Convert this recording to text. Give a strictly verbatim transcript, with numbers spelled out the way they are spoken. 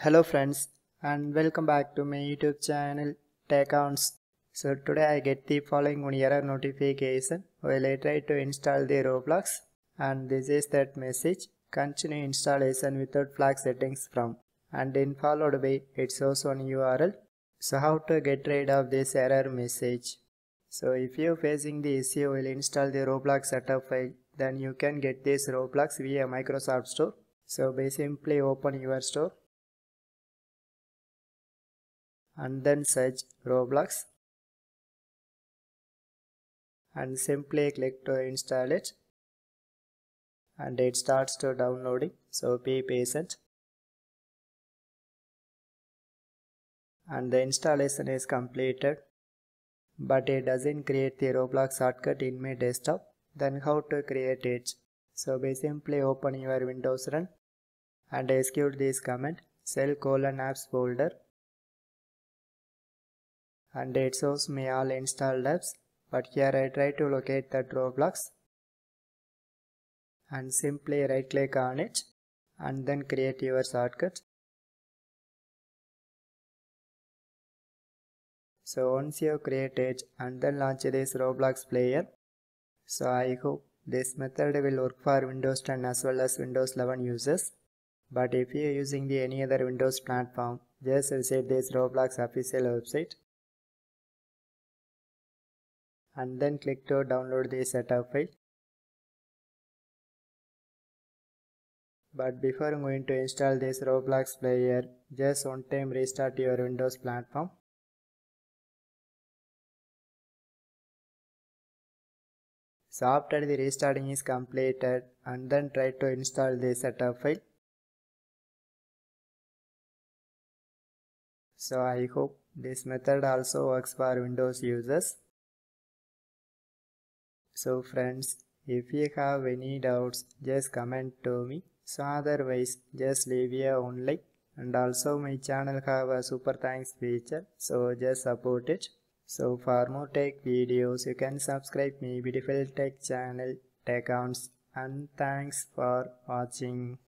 Hello friends and welcome back to my YouTube channel 𝐇𝐚𝐬𝐡𝐓𝐚𝐠𝐬. So today I get the following one error notification while I try to install the Roblox, and this is that message: continue installation without flag settings from, and then followed by it shows one U R L. So how to get rid of this error message? So if you are facing the issue while install the Roblox setup file, then you can get this Roblox via Microsoft Store. So by simply open your store and then search Roblox and simply click to install it, and it starts to downloading, so be patient. And the installation is completed, but it doesn't create the Roblox shortcut in my desktop. Then how to create it? So by simply open your Windows run and execute this command cell colon apps folder, and it shows me all installed apps, but here I try to locate that Roblox and simply right click on it and then create your shortcut. So once you create it and then launch this Roblox player. So I hope this method will work for Windows ten as well as Windows eleven users. But if you are using the any other Windows platform, just visit this Roblox official website and then click to download the setup file. But before going to install this Roblox player, just one time restart your Windows platform. So after the restarting is completed, and then try to install the setup file. So I hope this method also works for Windows users. So friends, if you have any doubts, just comment to me. So otherwise, just leave a one like, and also my channel have a super thanks feature, so just support it. So for more tech videos, you can subscribe my beautiful tech channel 𝐇𝐚𝐬𝐡𝐓𝐚𝐠𝐬, and thanks for watching.